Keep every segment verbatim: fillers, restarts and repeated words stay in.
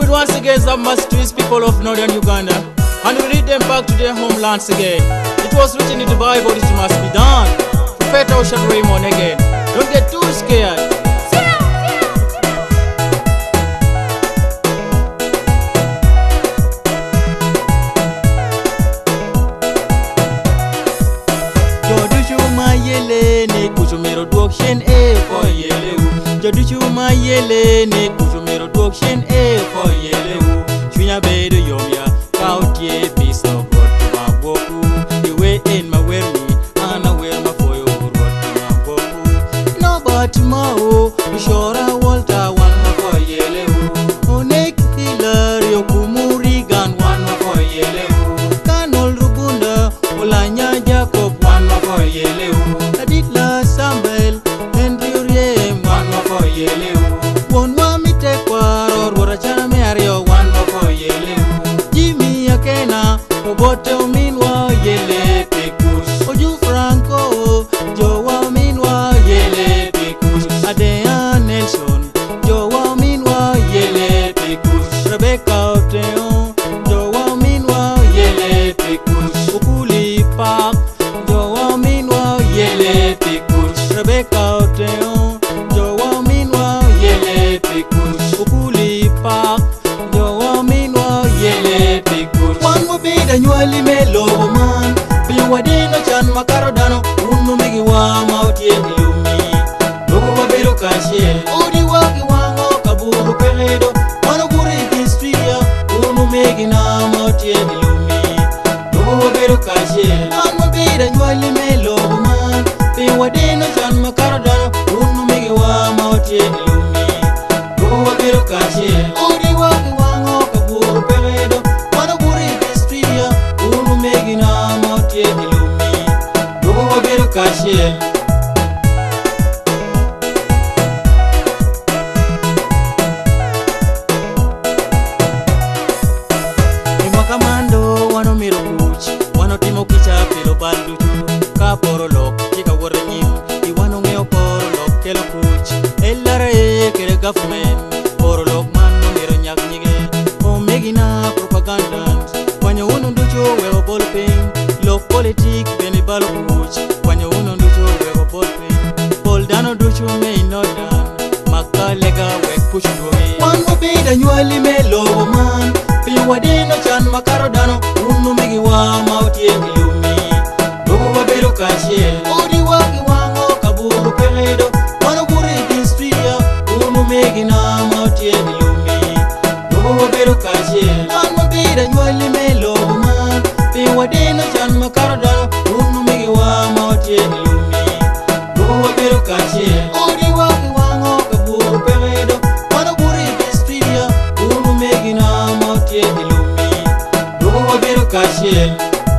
will once again some masterpiece people of northern Uganda, and we lead them back to their homelands again. It was written in the Bible, it must be done. Prophet Raymond again. Don't get too scared. Ne kuchumero duokshen e for yeleu Joduchu ma yele ne kuchumero duokshen e for yeleu Chunya bedo yomya kautie piece of God to my boku The way in my wear me and I wear my foyo for God to my boku No but mao Bishora Walter one ma for yeleu Onek Hiller Yokumuri gan one ma for yeleu Kanol Rubunda Olanya Jacob one ma for yeleu Aditla Samuel Henry Uriem one more for yeleu One more me take war or Warachana Mario one more for yeleu Jimmy Akena Obote Minwa yele Pekush Oju Franco Joa Minwa yele Pekush Adea Nelson Joa Minwa yele Pekush Rebecca Oteon Joa Minwa yele Pekush Ukuli Park Joa Minwa yele Pekush Rebecca Oteon Joa Minwa yele Pekush Ukuli Park Joa Minwa yele Pekush One mo bida nyuali melo man Piyo wadino chan makaro dano Unu megi wa mauti elumi Logo wabiru kashe Odi waki wango kaburu peredo Wano guri distria Unu megi na mauti elumi Logo wabiru kashe One mo bida nyuali melo man Piyo wadino chan makaro dano Unu megi wa mauti elumi Logo wabiru kashe Odi waki wango kaburu peredo Wano guri distria Unu megi na mauti elumi Logo wabiru kashe Kamando wano miro kuch wano timo kicha pilo balduchu ka poro lok chika wore nyim I wano ngeo poro lok kelo kuch ellara e kere government poro lok mano miro nyak nyige o megina propagandant wanyo uno nducho wewa ballpen lok politik bene balo kuch wanyo uno nducho wewa ballpen pol dano duchu mei nodan maka lega wek push duwe wano bida nyuali melo man Piyo wadino chan makaro dano Unu megi wa mauti elumi Logo wabiru kashe Odi waki wango kaburu peredo Wano guri distria Unu megi na mauti elumi Logo wabiru kashe Wano bida nyuali melo man Piyo wadino chan makaro dano Unu megi wa mauti elumi Logo wabiru kashe Odi waki wango kaburu peredo Wano guri distria Unu megi na mauti elumi Logo wabiru kashe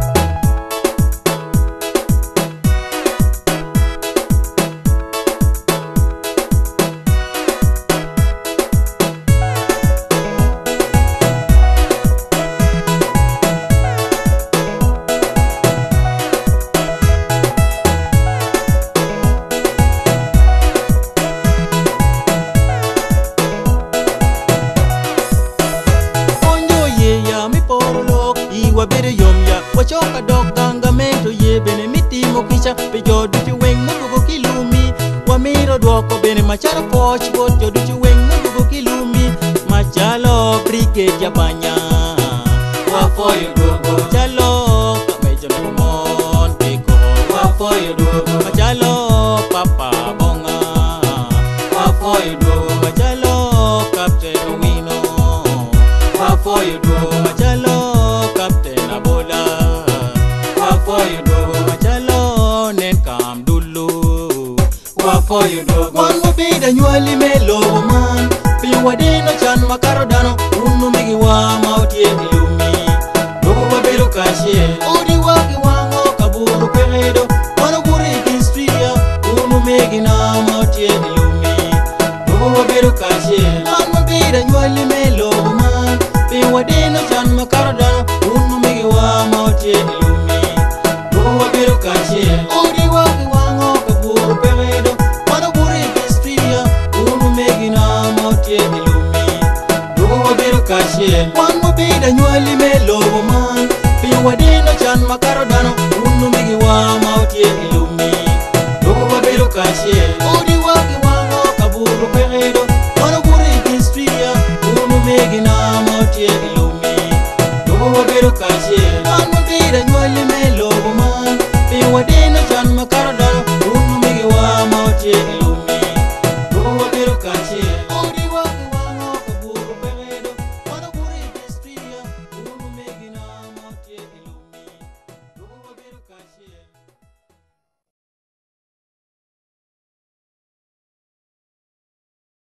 Wabere yomya wachoka dog gangamento ye bene mitimo kicha pe joduchi weng mudugo kilumi wamiro dwoko bene machalo poch bot joduchi weng mudugo kilumi machalo brigade ya banya wafoyo dwogo chalo kamejo nomon peko wafoyo dwogo machalo papa bonga wafoyo dwogo machalo captain wino wafoyo dwogo machalo Captain Abola Wafoyo dogo machalo nen kam dulu Wafoyo dogo Wango bida nyuali melo man Piyo wadino chan makaro dano Unu megi wa mauti elumi Logo wabiru kashe Odi waki wango kaburu peredo Wano guri distria Unu megi na mauti elumi Logo wabiru kashe Wango bida nyuali melo man Piyo wadino chan makaro dano Unu megi wa mauti elumi Logo wabiru kashe Odi waki wango kaburu peredo Wano guri distria Unu megi na mauti elumi Logo wabiru kashe makaro dano unu migi wa mautie ilumi dogo wabed Ka Acel odi wagi wango kaburu peredo ono guri kistria unu migi na mautie ilumi dogo wabed Ka Acel anu bida nyoli me logo man be wade